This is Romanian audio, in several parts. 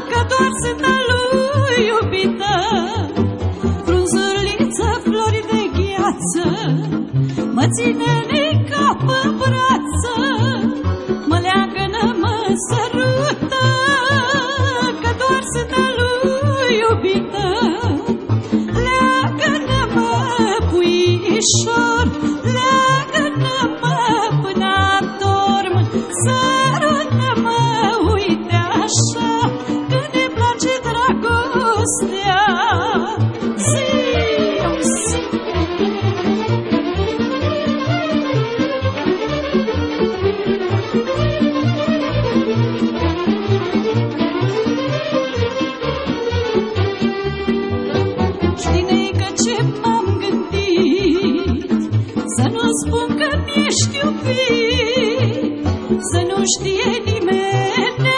că doar sunt a lui iubită. Frunzuliță, flori de gheață, mă ține în cap în brață, mă leagănă, mă sărută, că doar sunt a lui iubită. Leagănă-mă, puișor, leagănă-mă până adorm, sărută-mă, uite așa, că ne place dragostea. Spun că mi-ești iubit, să nu știe nimeni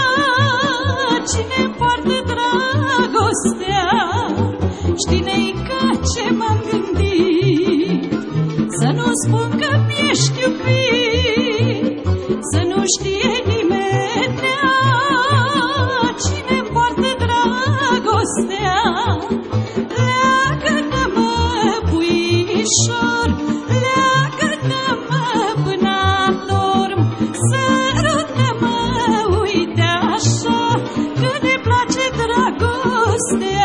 cine poartă dragostea. Știi, neică, ce m-am gândit, să nu spun că mi-ești iubit, să nu știe nimeni cine poartă dragostea. Leagă-mă, puișor, leagă-mă până adorm, sărută-mă, uite așa, că ne place dragostea.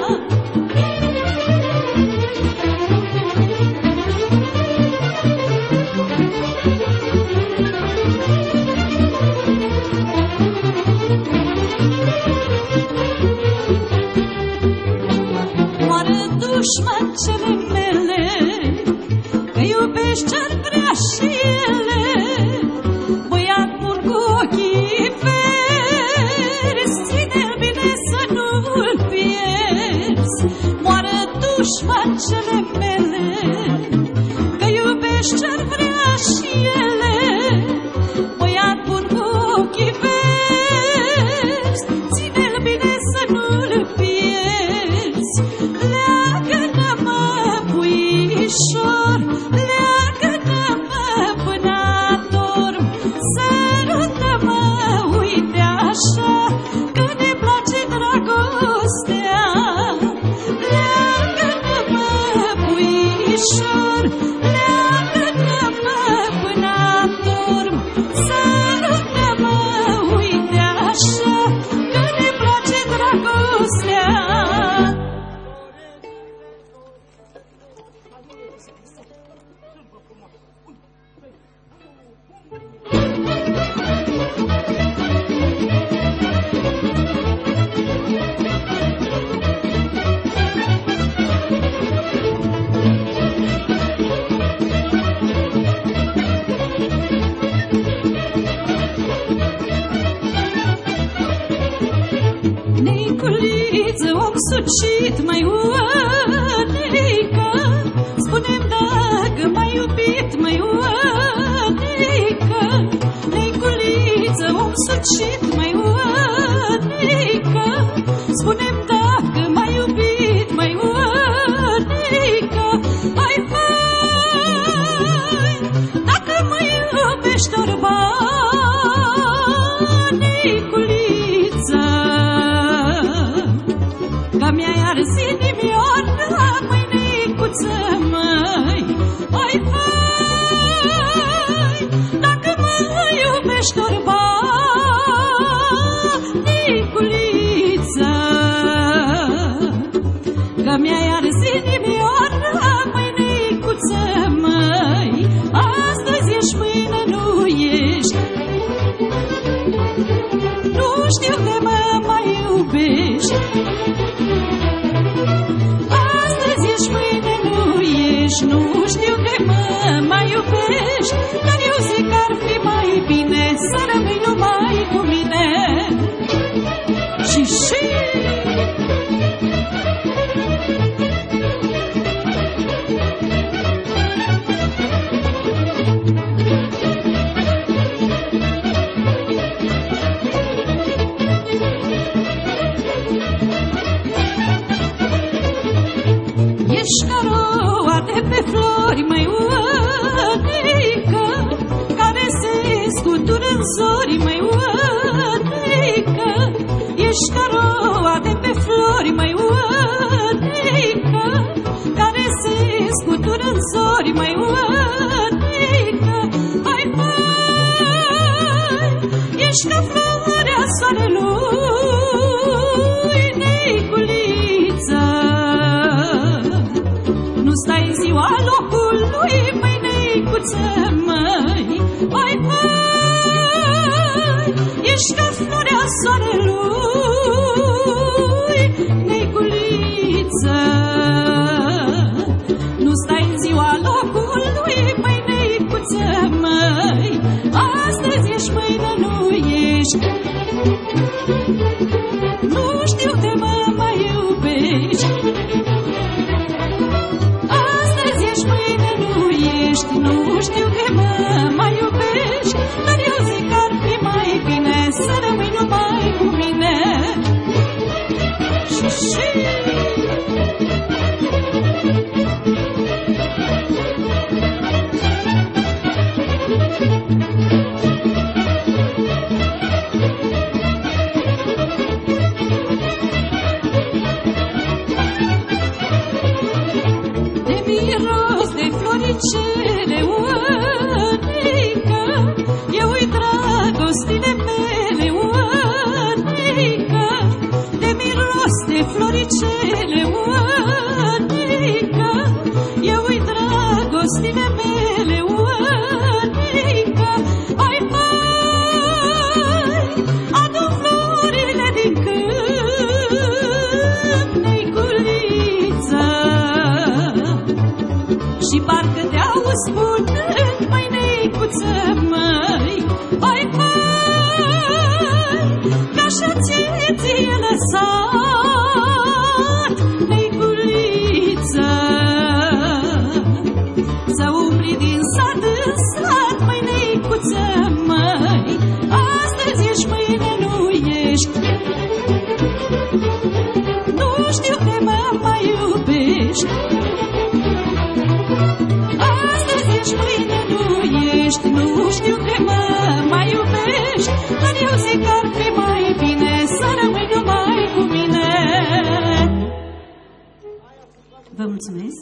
Moară dușmăncele mele, că iubești ce-ar vrea și ele, băiat bun cu ochii verzi, ține-l bine să nu-l pierzi. Moară dușmăncele mele, că iubești ce-ar vrea și ele, băiat bun cu ochii verzi, ține-l bine să nu-l pierzi. Leagă-mă, puișor, leagă-mă până adorm, sărută-mă, uite așa, că ne place dragostea. Leagă-mă, puișor, leagă-mă până adorm, sărută-mă, uite așa, că ne place dragostea. Neiculiță, om sucit, mai uăneică, spune-mi dacă m-ai iubit, mai uăneică. Neiculiță, om sucit, mai uăneică, spune-mi dacă m-ai iubit, mai uăneică. Hai, hai, dacă mă iubești orba, Neiculiță, că mi-ai ars inimioara, măi, Neicuță, măi. Hai, hai, dacă mă iubești orba, Neiculiță, că mi-ai ars inimioara, măi, Neicuță, măi. Astăzi ești, mâine nu ești, nu știu de mă mai iubești. Astăzi ești, mâine nu ești, nu știu de mă mai iubești. Dar eu zic că ar fi mai bine să rămâi numai cu mine. Și ești ca roa de pe flori, măi, uăneică, care se scutură în zori, măi, uăneică. ești ca roa de pe flori, mai uănică, care se scutură în zori, mai uănică. Hai, hai, ești ca floarea soarelui, neiculiță. Nu stai ziua locului, măi, neicuță, măi. Hai, hai, ești ca floarea soarelui, neiculiță. Nu stai în ziua locului, măi, neicuță, măi. Astăzi ești, mâine nu ești. Nu știu de mă mai iubești. Astăzi ești, mâine nu ești. Nu știu de mă mai iubești. Dar eu zic că ar fi mai bine să rămâi numai cu mine. Și de miros de floricele uănică, eu-i dragostile mele uănică. De miros de floricele uănică, eu-i dragostile mele uănică. Hai, hai, adu-mi florile din câmp, neiculiță. Și parcă te-auzi spunând, măi, neicuță, măi. Hai, hai, că așa ție lăsat, neiculiță. Să umbli din sat în sat, măi, neicuță, măi. Astăzi ești, mâine nu ești. Nu știu de mă mai iubești. Astăzi ești, mâine nu ești. Nu știu de mă mai iubești. Dar eu zic că ar fi mai bine să rămâi numai cu mine. Vă mulțumesc.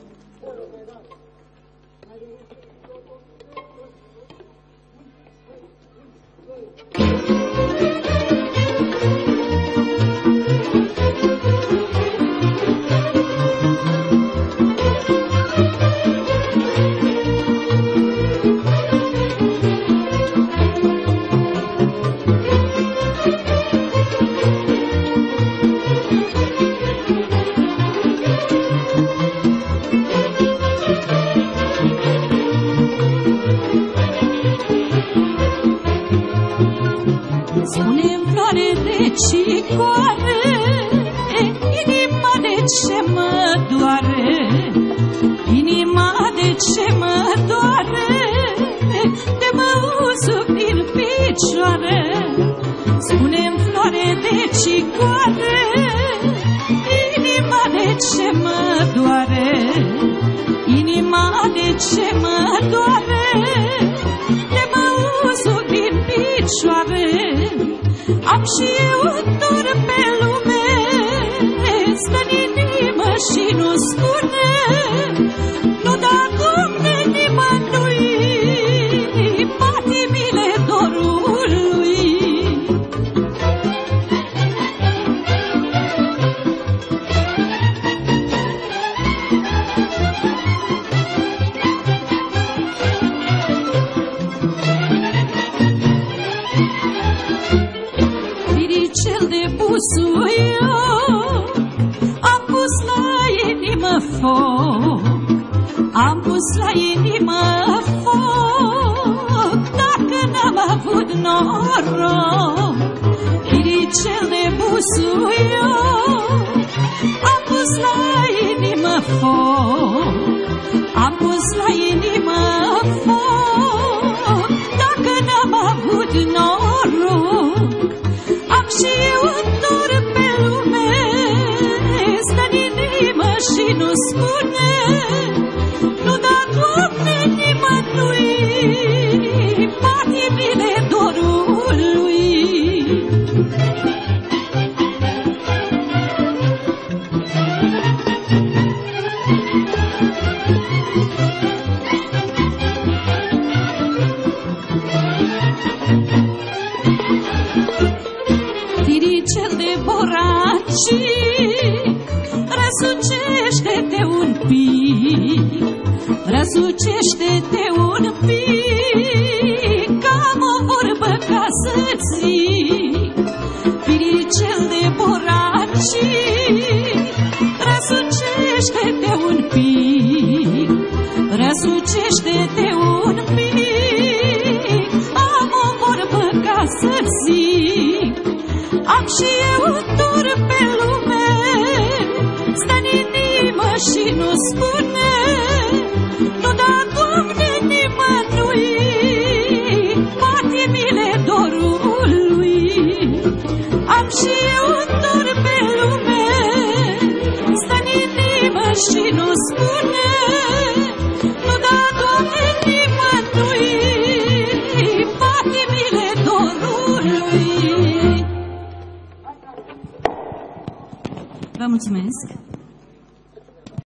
Spune-mi, floare de cicoare, inima de ce mă doare? Inima de ce mă doare? De mă usuc din picioare. Spune-mi, floare de cicoare, inima de ce mă doare? Inima de ce mă doare? De mă usuc din picioare. Am și eu un dor pe lume, stă în inimă și nu spune. Nu da, Doamne, nimănui patimile dorului. Cel de busuio am pus la inimă foc, am pus la inimă foc. Dacă n-am avut noroc, chiricel de busuio am pus la inimă foc, am pus la inimă foc. Dacă n-am avut noroc, am și eu un dor pe lume, stă în inimă și nu spune. Nu da, Doamne, nimănui patimile dorului. boracic, răsucește-te un pic, răsucește-te un pic, că am o vorbă ca să-ți zic. Firicel de boracic, răsucește-te un pic, răsucește-te un pic, am o vorbă ca să-ți zic. Am și eu un dor pe lume, stă în inimă și nu spune, nu da, Doamne, nimănui patimile dorului. Am și eu un dor pe lume, stă în inimă și nu spune, nu da, Doamne, nimănui patimile dorului. Vă mulțumesc!